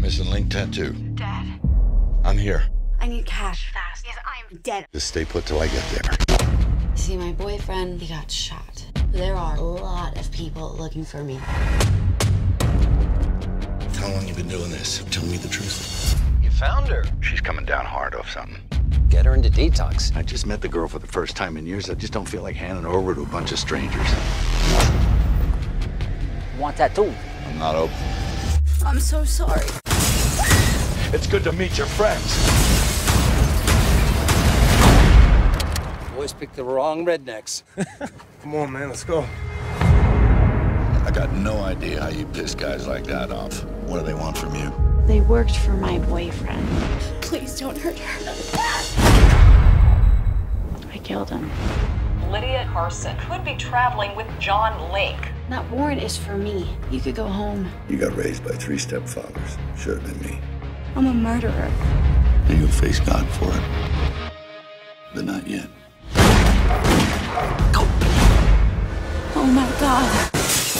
Missing link tattoo. Dad. I'm here. I need cash fast. Yes, I'm dead. Just stay put till I get there. See, my boyfriend, he got shot. There are a lot of people looking for me. How long you been doing this? Tell me the truth. You found her. She's coming down hard off something. Get her into detox. I just met the girl for the first time in years. I just don't feel like handing her over to a bunch of strangers. Want that too? I'm not open. I'm so sorry. It's good to meet your friends. Boys picked the wrong rednecks. Come on, man, let's go. I got no idea how you piss guys like that off. What do they want from you? They worked for my boyfriend. Please don't hurt her. I killed him. Lydia Carson could be traveling with John Lake. That warrant is for me. You could go home. You got raised by 3 stepfathers. Should have been me. I'm a murderer. And you'll face God for it. But not yet. Go. Oh my God.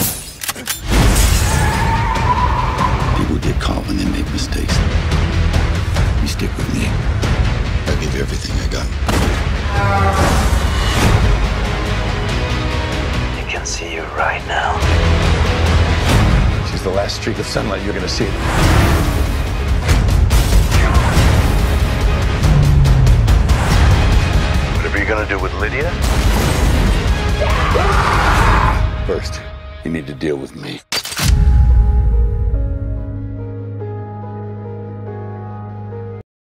People get caught when they make mistakes. You stick with me. I'll give you everything I got. You can see you right now. She's the last streak of sunlight you're gonna see. Whatever you're gonna do with Lydia, first, you need to deal with me.